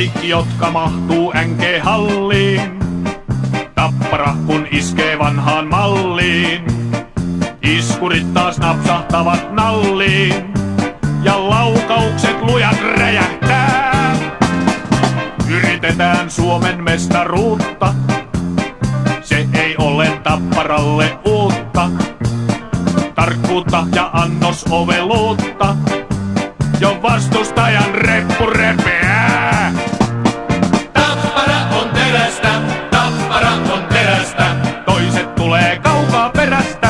kaikki jotka mahtuu NG-halliin. Tappara kun iskee vanhaan malliin, iskurit taas napsahtavat nalliin ja laukaukset lujat räjähtää. Yritetään Suomen mestaruutta, se ei ole Tapparalle uutta. Tarkkuutta ja annosoveluutta, jo vastustajan reppu repeää. Tappara on terästä, Tappara on terästä, toiset tulee kaukaa perästä.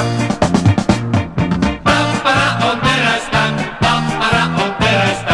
Tappara on terästä, Tappara on terästä.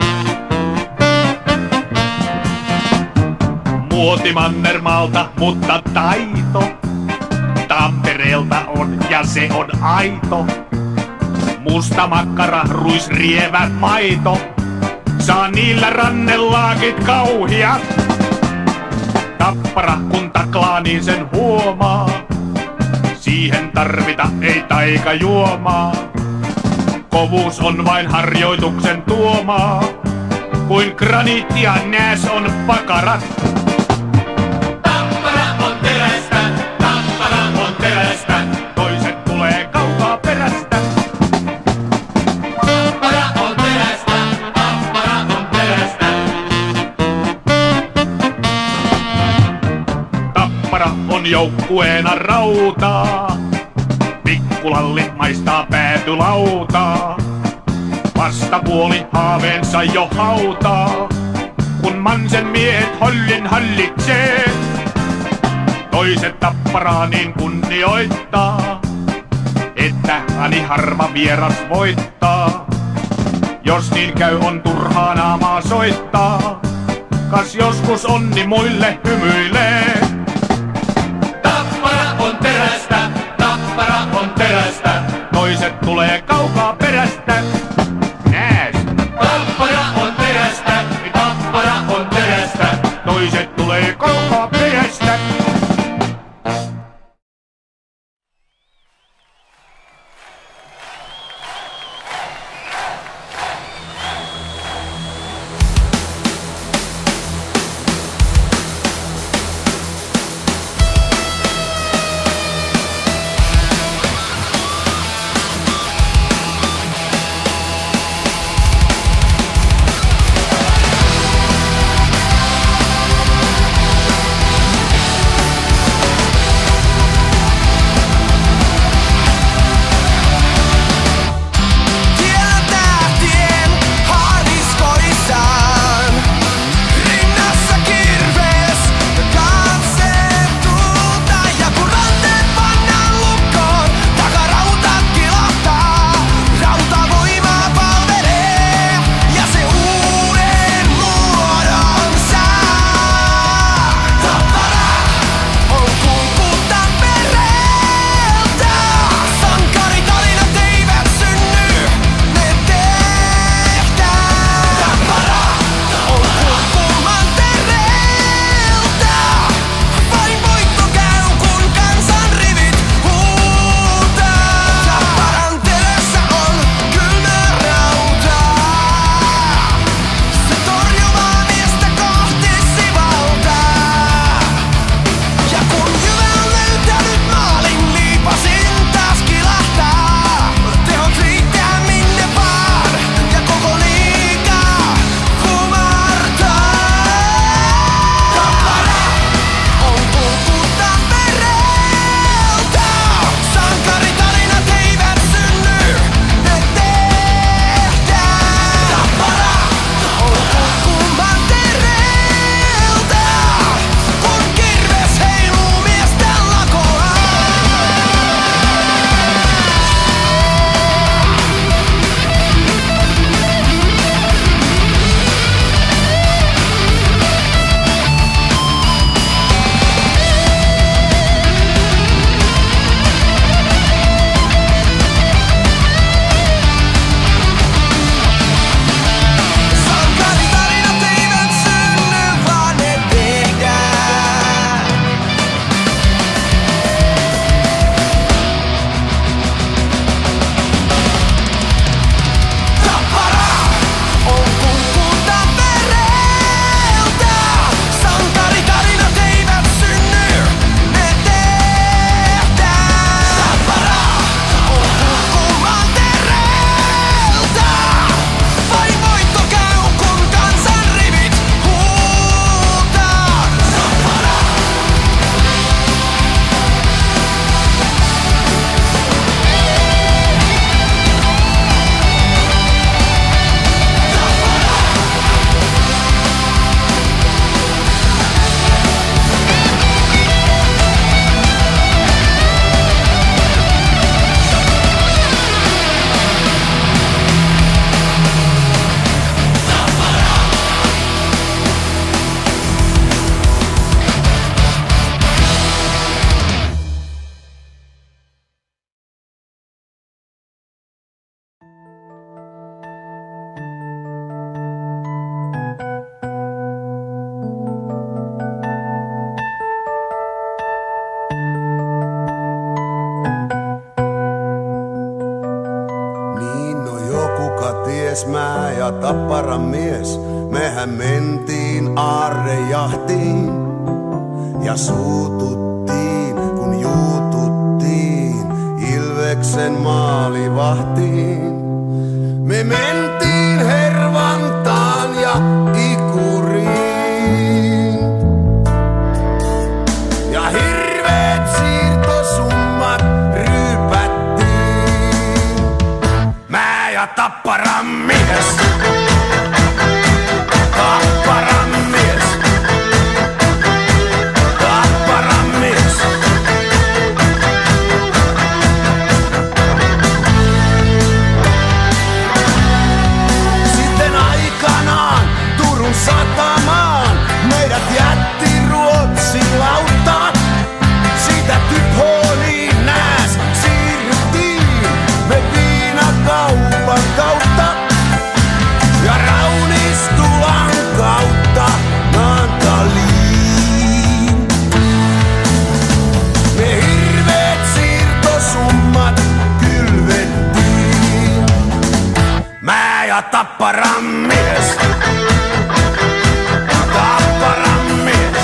Muoti Mannermaalta, mutta taito Tampereelta on ja se on aito. Musta makkara, ruisrievä, maito, saa niillä rannelaakit kauhiat. Tappara kun taklaa niin sen huomaa, siihen tarvita ei taikajuomaa. Kovuus on vain harjoituksen tuomaa, kuin graniitti ja nääs on pakarat. Tappara on terästä, Tappara on terästä, toiset tulee kaukaa perästä. Tappara on terästä, Tappara on terästä. Tappara on joukkueena rautaa, pikkulalli maistaa päätylautaa. Vastapuoli haaveensa jo hautaa, kun Mansen miehet hollin hallitsee. Toiset Tapparaa niin kunnioittaa, että ani harva vieras voittaa. Jos niin käy on turhaa naamaa soittaa, kas joskus onni muille hymyilee. Tappara on terästä, Tappara on terästä, toiset tulee kaukaa perästä. Nääs! Tappara on terästä, Tappara on terästä, toiset tulee kaukaa perästä. ties mä ja Tapparan mies, mehän mentiin aarrejahtiin ja suututtiin, kun juututtiin Ilveksen maalivahtiin. Me mentiin Hervantaan ja Ikuriin ja hirveet siirtosummat ryypättiin. Mä ja Tapparan mies, Tapparan mies, Tapparan mies. Sitten aikanaan Turun satamaan meidät jätti Ruotsin lautaan. Siitä Typhoniin nääs siirryttiin me viinakaupan kautta ja Raunistulan kautta Naantaliin. Me hirveet siirtosummat kylvettiin. Mä ja Tapparan mies, Tapparan mies,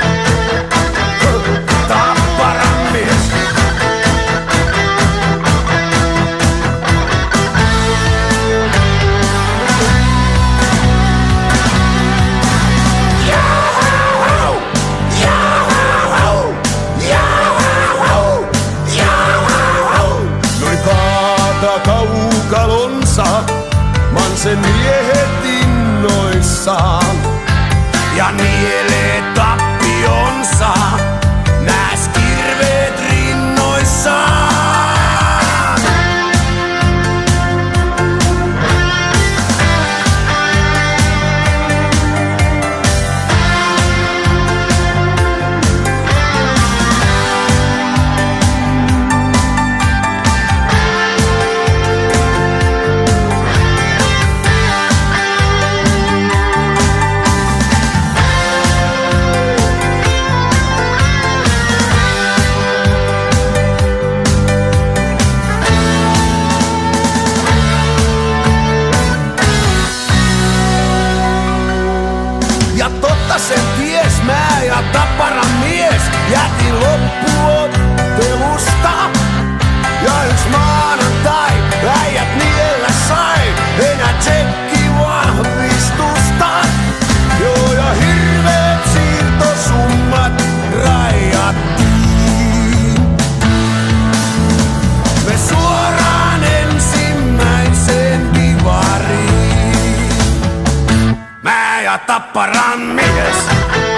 Tapparan mies. Jahau, jahau, jahau, jahau. Noin kaata kaukalonsa, Mansen miehet innoissaan ja nielee tappionsa, nääs kirveet rinnoissaan. Ja totta sen ties mä ja Tapparan mies jätin loppuottelusta. Ja yks maanantai äijät niellä sai enää tsekkivahvistusta. Joo ja hirveet siirtosummat rajattiin. Me suoraan ensimmäiseen divariin. Mä ja Tapparan mies.